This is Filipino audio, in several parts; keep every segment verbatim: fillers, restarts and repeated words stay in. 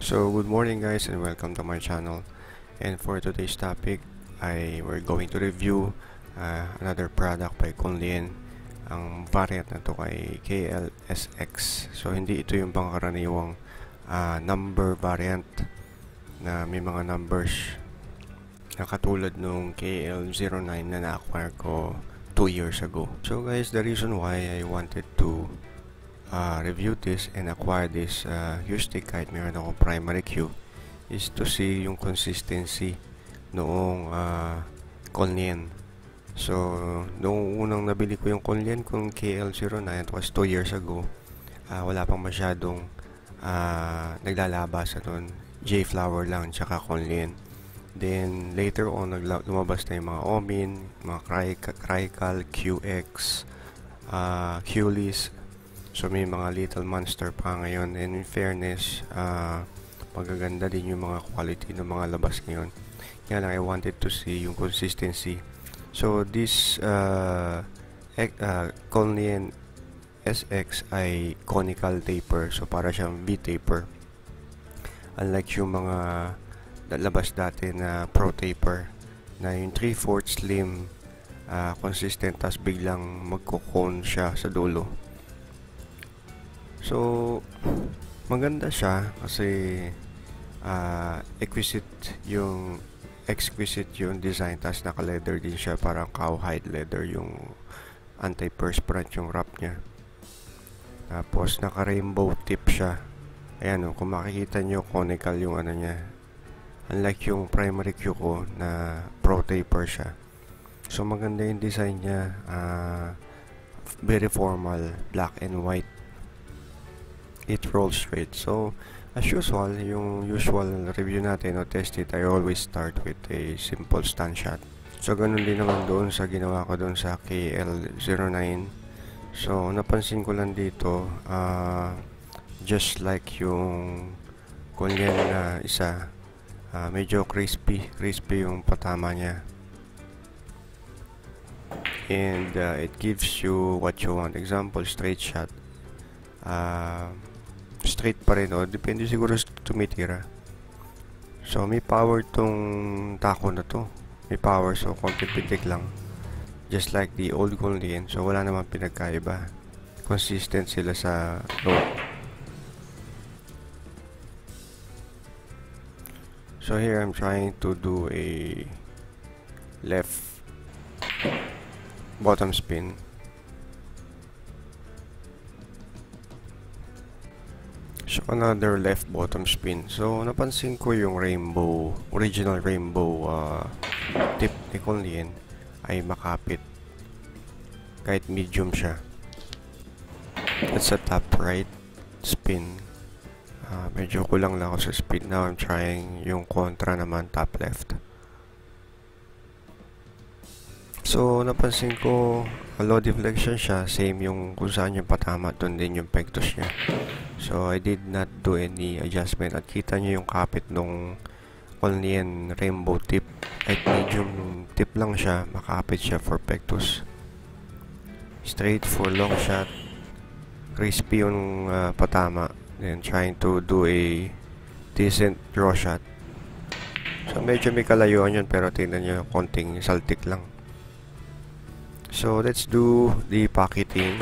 So good morning guys and welcome to my channel, and for today's topic I we're going to review uh, another product by Kunlien. Ang variant na to ay K L S X. So hindi ito yung pangkaraniwang uh, number variant na may mga numbers na katulad nung K L zero nine na na-acquire ko two years ago. So guys, the reason why I wanted to Uh, review this and acquire this uh, hue stick kahit meron akong primary cue is to see yung consistency noong uh, Kunlien. So noong unang nabili ko yung Kunlien kung K L zero nine, it was two years ago, uh, wala pang masyadong uh, naglalabasan nun, J-Flower lang tsaka Kunlien. Then later on lumabas na yung mga Omin, mga Craical, Q X, uh, Q-Lis. So may mga Little Monster pa ngayon, and in fairness, uh, magaganda din yung mga quality ng mga labas ngayon. Kaya lang I wanted to see yung consistency. So this uh, uh, Kunlien S X ay conical taper, so para siyang V-taper. Unlike yung mga labas dati na Pro taper na yung three fourths slim, uh, consistent, tas biglang magko-cone siya sa dulo. So maganda siya kasi uh, exquisite yung exquisite yung design, tas naka leather din siya, parang cowhide leather yung anti-perspirant yung wrap niya. Tapos naka rainbow tip siya. Ayan o, kung makikita nyo, conical yung ano niya, unlike yung primary cue ko na Pro taper siya. So maganda yung design niya, uh, very formal, black and white. It rolls straight. So as usual, yung usual review natin o test it, I always start with a simple stand shot. So ganun din naman doon sa ginawa ko doon sa K L zero nine. So napansin ko lang dito, uh, just like yung Kunlien na isa, uh, medyo crispy crispy yung patama niya, and uh, it gives you what you want. Example, straight shot, uh, straight pa rin, o depende siguro sa tumitira. So may power tong tako na to, may power, so konti pitik lang, just like the old Kunlien. So wala naman pinagkaiba, consistent sila sa note. So here I'm trying to do a left bottom spin. So another left bottom spin. So napansin ko yung rainbow, original rainbow uh, tip ni Kunlien ay makapit kahit medium siya. That's a top right spin. Uh, medyo kulang lang ako sa speed. Now I'm trying yung kontra naman, top left. So napansin ko low deflection siya, same yung kung saan yung patama, doon din yung pectus niya. So I did not do any adjustment, at kita nyo yung kapit nung Kunlien rainbow tip, at medium tip lang siya, makapit siya for pectus. Straight for long shot, crispy yung uh, patama, then trying to do a decent draw shot. So medyo may kalayuan yun, pero tingnan nyo, konting saltik lang. So let's do the pocketing.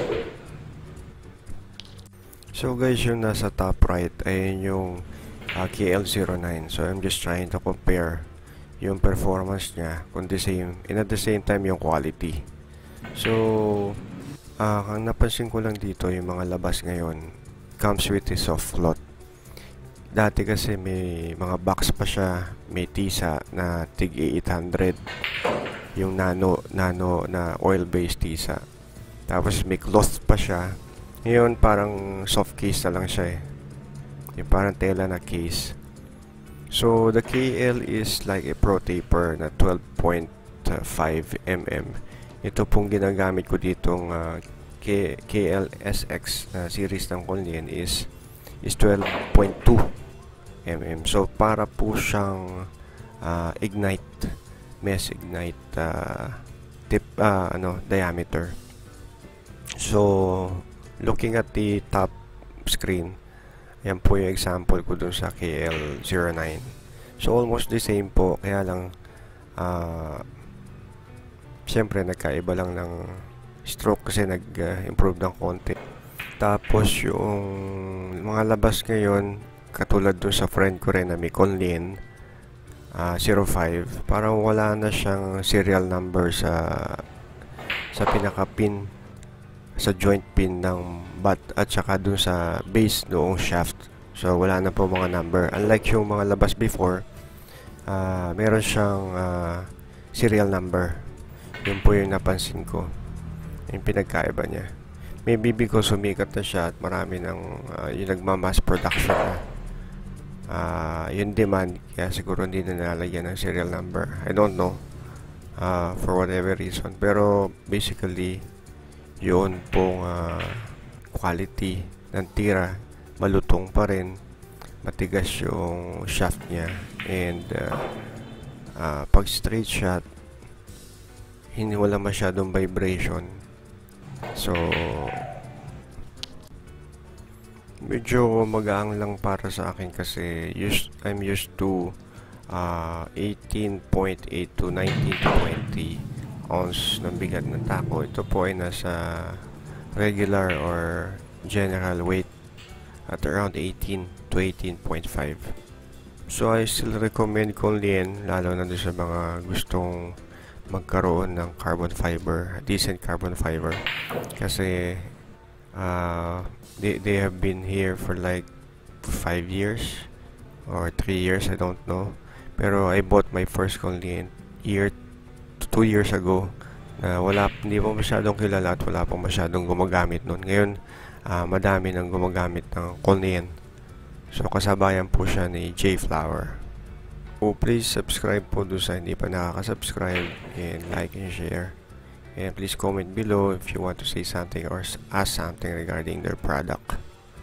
So guys, yung nasa top right ay yung uh, K L zero nine. So I'm just trying to compare yung performance niya kung the same, and at the same time yung quality. So uh, ang napansin ko lang dito, yung mga labas ngayon comes with a soft cloth. Dati kasi may mga box pa siya, may tisa na tig eight hundred, yung nano nano na oil based tisa, tapos may cloth pa siya. Ngayon parang soft case na lang siya eh, yung parang tela na case. So the K L is like a Pro taper na twelve point five millimeters. Ito pong ginagamit ko ditong uh, K L S X na uh, series ng Kunlien is is twelve point two millimeters. So para po siyang uh, ignite, mesh ignite uh, tip, uh, ano, diameter. So looking at the top screen, Yan po yung example ko dun sa K L zero nine. So almost the same po, kaya lang uh, siyempre nagkaiba lang ng stroke kasi nag-improve ng konti. Tapos yung mga labas ngayon, katulad dun sa friend ko rin na may Conlin uh, zero five, parang wala na siyang serial number sa sa pinaka pin, sa joint pin ng bat at saka dun sa base noong shaft. So wala na po mga number, unlike yung mga labas before, uh, meron siyang uh, serial number. Yun po yung napansin ko, yung pinagkaiba niya. Maybe because sumikat na siya at marami ng uh, yung nagma-mass production na uh, yung demand, kaya siguro hindi na nalalagyan ng serial number. I don't know uh, for whatever reason, pero basically yun pong uh, quality ng tira, malutong pa rin, matigas yung shaft niya, and uh, uh, pag straight shot hindi wala masyadong vibration. So medyo magaang lang para sa akin kasi used, I'm used to uh, eighteen point eight to nineteen to twenty ounce ng bigat ng taco. Ito po ay nasa regular or general weight at around eighteen to eighteen point five. So I still recommend Conlin, lalo na doon sa mga gustong magkaroon ng carbon fiber, decent carbon fiber, kasi uh, they, they have been here for like five years or three years, I don't know, pero I bought my first Conlin year two years ago na wala, hindi pa masyadong kilala at wala pa masyadong gumagamit nun. Ngayon uh, madami nang gumagamit ng Conlin, so kasabayan po siya ni J-Flower. So please subscribe po doon sa hindi pa nakaka-subscribe, and like and share, and please comment below if you want to say something or ask something regarding their product.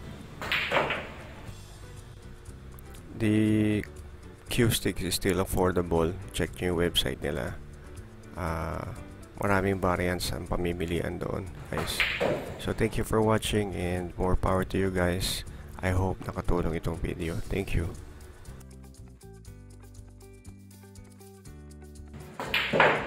The Q-Stick is still affordable. Check nyo yung website nila. Uh, maraming variants ang pamimilian doon, guys. So thank you for watching, and more power to you guys. I hope nakatulong itong video. Thank you.